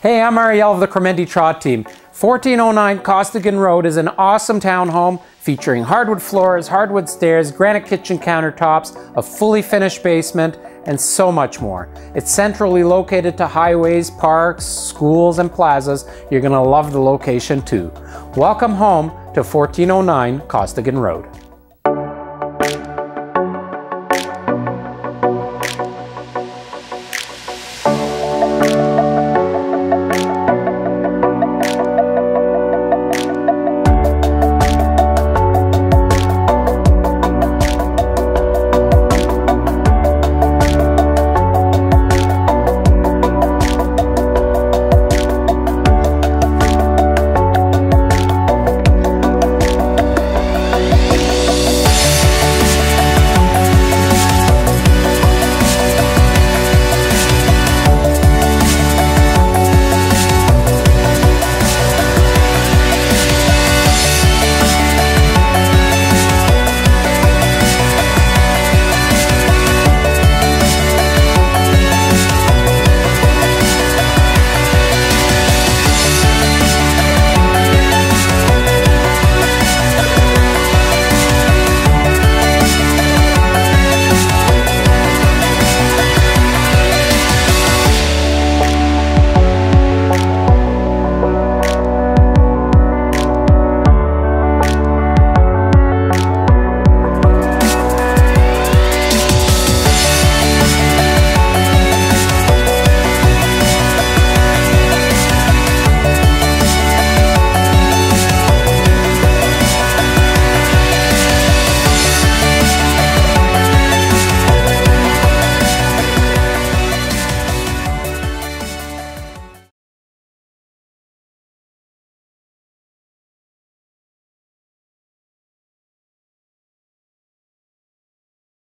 Hey, I'm Ariel of the KormendyTrott Team. 1409 Costigan Road is an awesome townhome featuring hardwood floors, hardwood stairs, granite kitchen countertops, a fully finished basement, and so much more. It's centrally located to highways, parks, schools, and plazas. You're gonna love the location too. Welcome home to 1409 Costigan Road.